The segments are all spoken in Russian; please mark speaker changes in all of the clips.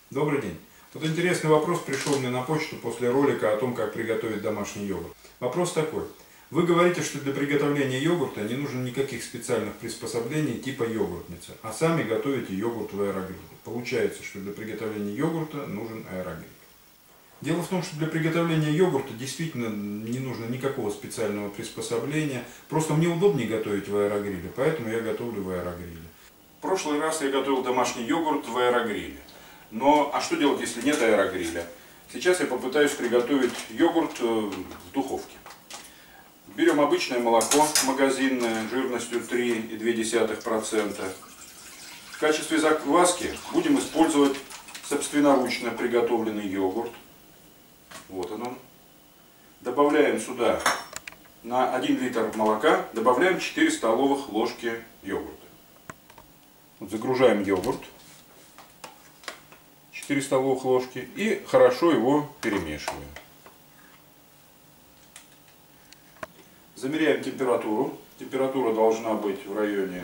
Speaker 1: Добрый день. Вот интересный вопрос пришел мне на почту после ролика о том, как приготовить домашний йогурт. Вопрос такой. Вы говорите, что для приготовления йогурта не нужно никаких специальных приспособлений типа йогуртницы, а сами готовите йогурт в аэрогриле. Получается, что для приготовления йогурта нужен аэрогриль. Дело в том, что для приготовления йогурта действительно не нужно никакого специального приспособления. Просто мне удобнее готовить в аэрогриле, поэтому я готовлю в аэрогриле. В прошлый раз я готовил домашний йогурт в аэрогриле. Но, а что делать, если нет аэрогриля? Сейчас я попытаюсь приготовить йогурт в духовке. Берем обычное молоко магазинное жирностью 3,2%. В качестве закваски будем использовать собственноручно приготовленный йогурт. Вот он. Добавляем сюда на 1 литр молока, добавляем 4 столовых ложки йогурта. Вот загружаем йогурт. 4 столовых ложки и хорошо его перемешиваем. Замеряем температуру. Температура должна быть в районе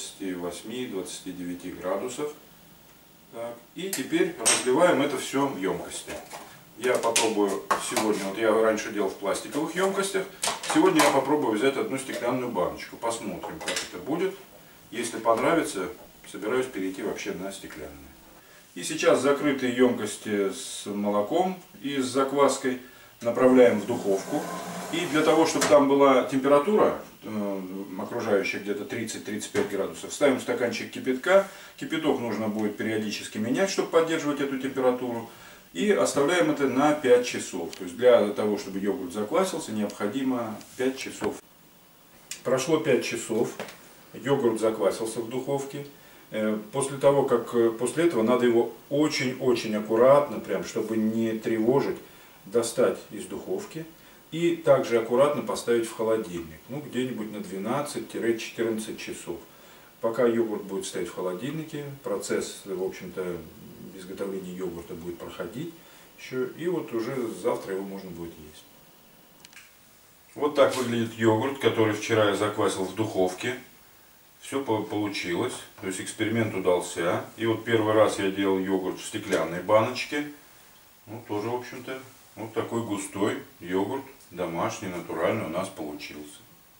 Speaker 1: 28-29 градусов. Так. И теперь разливаем это все в емкости. Я попробую сегодня, вот я раньше делал в пластиковых емкостях, сегодня я попробую взять одну стеклянную баночку. Посмотрим, как это будет. Если понравится, собираюсь перейти вообще на стеклянные. И сейчас закрытые емкости с молоком и с закваской направляем в духовку. И для того, чтобы там была температура, окружающая где-то 30-35 градусов, ставим стаканчик кипятка. Кипяток нужно будет периодически менять, чтобы поддерживать эту температуру. И оставляем это на 5 часов. То есть для того, чтобы йогурт заквасился, необходимо 5 часов. Прошло 5 часов, йогурт заквасился в духовке. После этого надо его очень-очень аккуратно, прям, чтобы не тревожить, достать из духовки и также аккуратно поставить в холодильник, ну где-нибудь на 12-14 часов. Пока йогурт будет стоять в холодильнике, процесс, в общем-то, изготовления йогурта будет проходить еще, и вот уже завтра его можно будет есть. Вот так выглядит йогурт, который вчера я заквасил в духовке. Все получилось, то есть эксперимент удался. И вот первый раз я делал йогурт в стеклянной баночке. Ну, тоже, в общем-то, вот такой густой йогурт, домашний, натуральный у нас получился.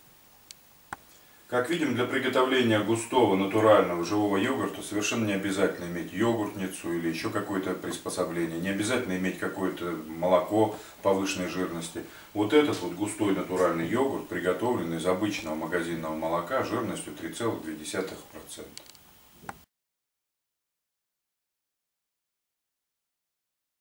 Speaker 1: Как видим, для приготовления густого, натурального, живого йогурта совершенно не обязательно иметь йогуртницу или еще какое-то приспособление. Не обязательно иметь какое-то молоко повышенной жирности. Вот этот вот густой натуральный йогурт приготовлен из обычного магазинного молока жирностью 3,2%.